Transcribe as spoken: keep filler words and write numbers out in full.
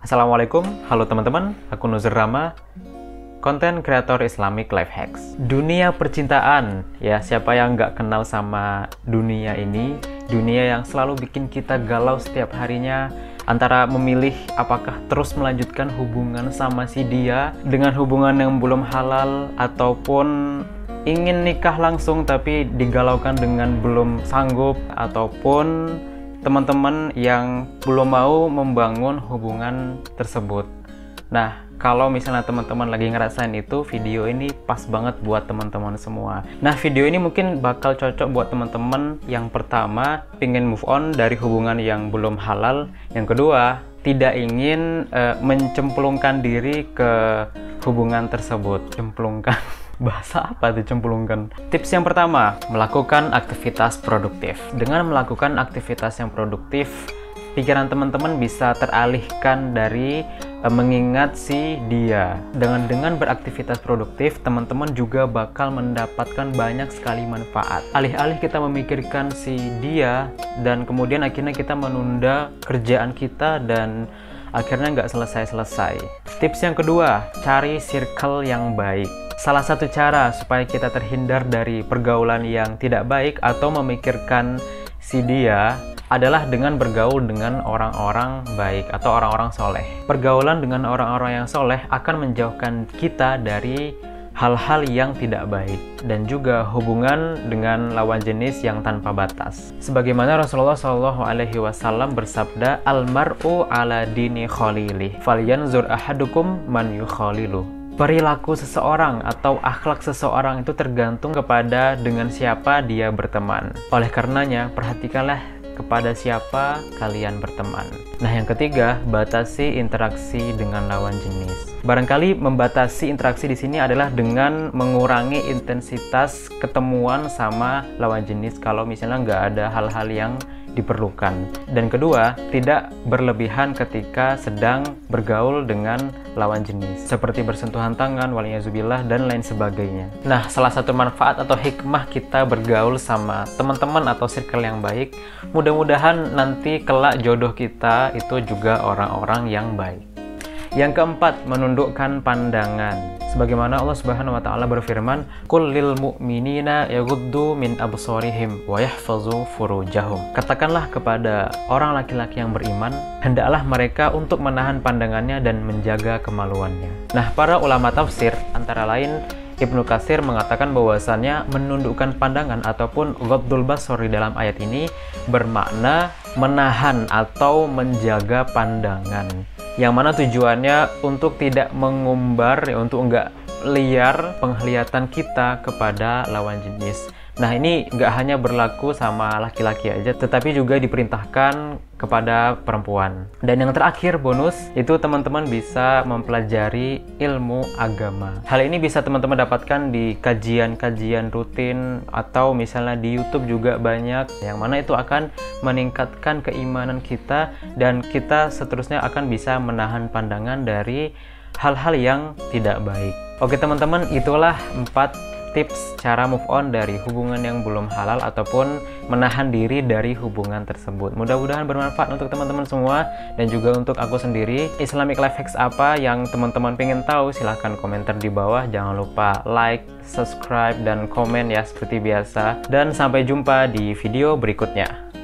Assalamualaikum, halo teman-teman, aku Nuzur Rama, konten kreator Islamic Life Hacks. Dunia percintaan, ya siapa yang nggak kenal sama dunia ini? Dunia yang selalu bikin kita galau setiap harinya, antara memilih apakah terus melanjutkan hubungan sama si dia dengan hubungan yang belum halal, ataupun ingin nikah langsung tapi digalaukan dengan belum sanggup, ataupun teman-teman yang belum mau membangun hubungan tersebut. Nah, kalau misalnya teman-teman lagi ngerasain itu, video ini pas banget buat teman-teman semua. Nah, video ini mungkin bakal cocok buat teman-teman yang pertama, pengen move on dari hubungan yang belum halal. Yang kedua, tidak ingin uh, mencemplungkan diri ke hubungan tersebut. Cemplungkan. Bahasa apa tuh cemplungkan? Tips yang pertama, melakukan aktivitas produktif. Dengan melakukan aktivitas yang produktif, pikiran teman-teman bisa teralihkan dari uh, mengingat si dia. Dengan dengan beraktivitas produktif, teman-teman juga bakal mendapatkan banyak sekali manfaat. Alih-alih kita memikirkan si dia, dan kemudian akhirnya kita menunda kerjaan kita dan akhirnya nggak selesai-selesai. Tips yang kedua, cari circle yang baik. Salah satu cara supaya kita terhindar dari pergaulan yang tidak baik atau memikirkan si dia adalah dengan bergaul dengan orang-orang baik atau orang-orang soleh. Pergaulan dengan orang-orang yang soleh akan menjauhkan kita dari hal-hal yang tidak baik dan juga hubungan dengan lawan jenis yang tanpa batas. Sebagaimana Rasulullah shallallahu alaihi wasallam bersabda, "Al-mar'u ala dini khalilih, falyanzur ahadukum man yukhalilu." Perilaku seseorang atau akhlak seseorang itu tergantung kepada dengan siapa dia berteman. Oleh karenanya, perhatikanlah kepada siapa kalian berteman. Nah, yang ketiga, batasi interaksi dengan lawan jenis. Barangkali membatasi interaksi di sini adalah dengan mengurangi intensitas ketemuan sama lawan jenis kalau misalnya nggak ada hal-hal yang diperlukan. Dan kedua, tidak berlebihan ketika sedang bergaul dengan lawan jenis, seperti bersentuhan tangan, waliyazubillah, dan lain sebagainya. Nah, salah satu manfaat atau hikmah kita bergaul sama teman-teman atau circle yang baik, mudah-mudahan nanti kelak jodoh kita itu juga orang-orang yang baik. Yang keempat, menundukkan pandangan. Sebagaimana Allah Subhanahu wa taala berfirman, "Qul lil mu'minina yaghuddu min absarihim wa yahfazu furujahum." Katakanlah kepada orang laki-laki yang beriman, hendaklah mereka untuk menahan pandangannya dan menjaga kemaluannya. Nah, para ulama tafsir antara lain Ibnu Katsir mengatakan bahwasannya menundukkan pandangan ataupun ghaddul basar di dalam ayat ini bermakna menahan atau menjaga pandangan, yang mana tujuannya untuk tidak mengumbar, ya, untuk enggak liar penglihatan kita kepada lawan jenis. Nah, ini nggak hanya berlaku sama laki-laki aja, tetapi juga diperintahkan kepada perempuan. Dan yang terakhir, bonus, itu teman-teman bisa mempelajari ilmu agama. Hal ini bisa teman-teman dapatkan di kajian-kajian rutin, atau misalnya di YouTube juga banyak, yang mana itu akan meningkatkan keimanan kita, dan kita seterusnya akan bisa menahan pandangan dari hal-hal yang tidak baik. Oke teman-teman, itulah empat tips cara move on dari hubungan yang belum halal ataupun menahan diri dari hubungan tersebut. Mudah-mudahan bermanfaat untuk teman-teman semua dan juga untuk aku sendiri. Islamic Life Hacks apa yang teman-teman pengen tahu? Silahkan komentar di bawah. Jangan lupa like, subscribe, dan komen ya seperti biasa. Dan sampai jumpa di video berikutnya.